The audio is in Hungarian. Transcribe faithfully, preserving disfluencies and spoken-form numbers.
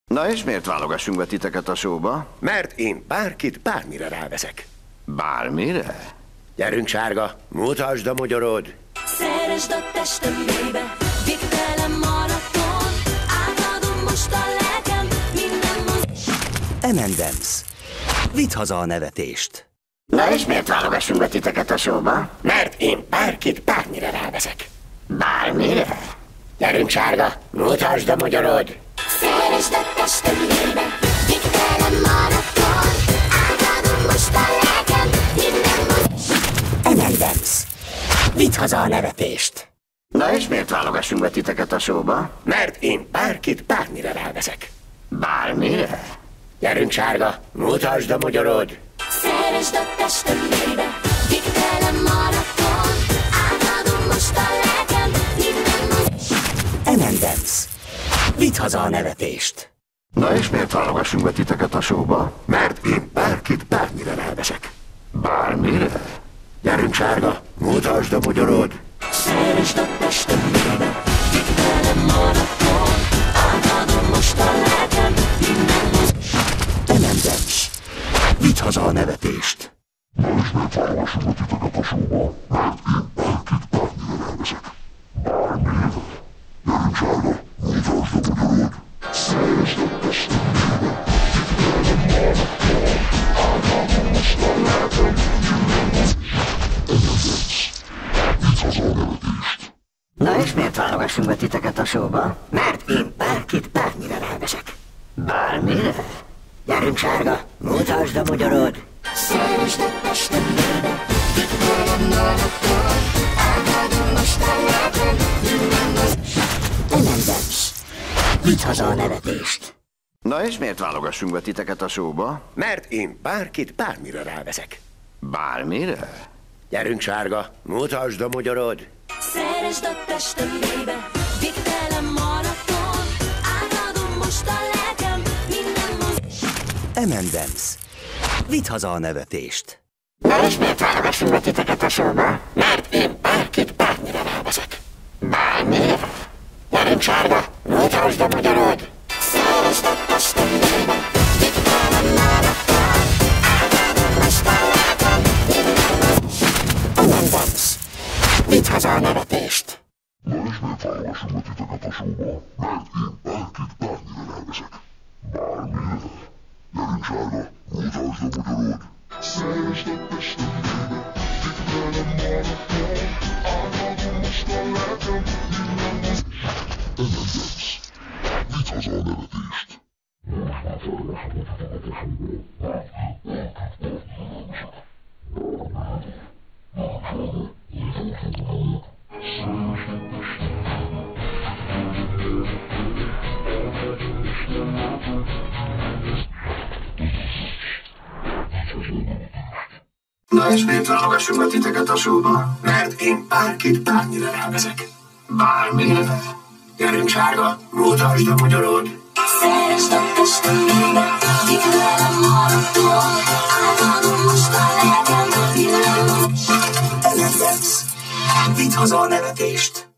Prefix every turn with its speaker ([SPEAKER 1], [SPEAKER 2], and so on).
[SPEAKER 1] Na és miért válogassunk be titeket a showba?
[SPEAKER 2] Mert én bárkit bármire ráveszek.
[SPEAKER 1] Bármire?
[SPEAKER 2] Gyerünk, sárga, mutasd a magyarod.
[SPEAKER 3] Szeresd a testembe, végtelen maraton. Átadom most a lelkem, minden moz...
[SPEAKER 4] em and em's. Vidd haza a nevetést.
[SPEAKER 1] Na és miért válogassunk be titeket a showba?
[SPEAKER 2] Mert én bárkit bármire ráveszek.
[SPEAKER 1] Bármire?
[SPEAKER 2] Gyerünk, sárga, mutasd a magyarod.
[SPEAKER 3] Szeresd a testembe, végtelen maraton. Átadom most a lelkem, minden moz...
[SPEAKER 4] em and em's. Vidd haza a nevetést.
[SPEAKER 1] Na és miért válogassunk be titeket a showba?
[SPEAKER 2] Mert én bárkit bármire ráveszek.
[SPEAKER 1] Bármire?
[SPEAKER 2] Gyerünk, sárga, mutasd a magyarod.
[SPEAKER 3] Szeresd a testembe, végtelen maraton. Átadom most a lelkem, minden moz...
[SPEAKER 4] em and em's. Vidd haza a nevetést.
[SPEAKER 1] Na és miért válogassunk be titeket a showba?
[SPEAKER 2] Mert én bárkit bármire ráveszek.
[SPEAKER 1] Bármire?
[SPEAKER 2] Gyerünk, sárga, mutasd a magyarod.
[SPEAKER 3] Szeresd a testembe, végtelen maraton. Átadom most a lelkem, minden moz...
[SPEAKER 4] em and em's. Vidd haza a nevetést.
[SPEAKER 5] Na és miért válogassunk be titeket a showba?
[SPEAKER 2] Mert én bárkit bármire ráveszek.
[SPEAKER 5] Bármire?
[SPEAKER 2] Gyerünk, sárga, mutasd a magyarod.
[SPEAKER 3] Szeresd a testembe, végtelen maraton. Átadom most a lelkem, minden moz...
[SPEAKER 4] em and em's. Vidd haza a nevetést.
[SPEAKER 1] Na és miért válogassunk be titeket a showba?
[SPEAKER 2] Mert én bárkit bármire ráveszek.
[SPEAKER 1] Bármire?
[SPEAKER 2] Gyerünk, sárga, mutasd a magyarod.
[SPEAKER 3] Szeresd a testembe, végtelen maraton. Átadom most a lelkem, minden moz...
[SPEAKER 4] em and em's. Vidd haza a nevetést.
[SPEAKER 5] Na és miért válogassunk be titeket a showba?
[SPEAKER 2] Mert én bárkit bármire ráveszek.
[SPEAKER 5] Bármire?
[SPEAKER 2] Gyerünk, sárga, mutasd a magyarod.
[SPEAKER 3] Szeresd a testembe, végtelen maraton. Átadom most a lelkem, minden moz...
[SPEAKER 4] em and em's. Vidd haza a nevetést.
[SPEAKER 1] Na és miért válogassunk be titeket a showba?
[SPEAKER 2] Mert én bárkit bármire ráveszek.
[SPEAKER 1] Bármire?
[SPEAKER 2] Gyerünk, sárga, mutasd a magyarod.
[SPEAKER 3] Szeresd a testembe, végtelen maraton. Átadom most a lelkem, minden moz...
[SPEAKER 4] em and em's. Vidd haza a nevetést.